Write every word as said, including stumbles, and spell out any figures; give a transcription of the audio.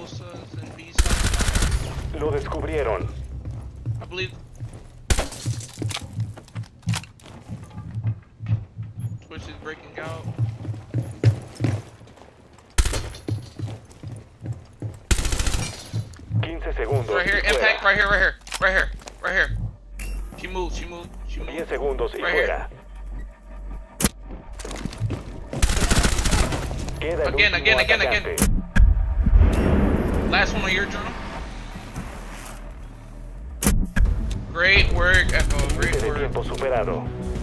close to us and B side. Lo descubrieron. I believe. Twitch is breaking out. quince segundos. Right here, y fuera. impact, right here, right here, right here, right here. She moved, she moved, she moved. diez segundos y Right fuera. Queda el Again, último again, again, atacante. again. Last one on your journal. Great work, Echo. Great Límite de work. tiempo superado.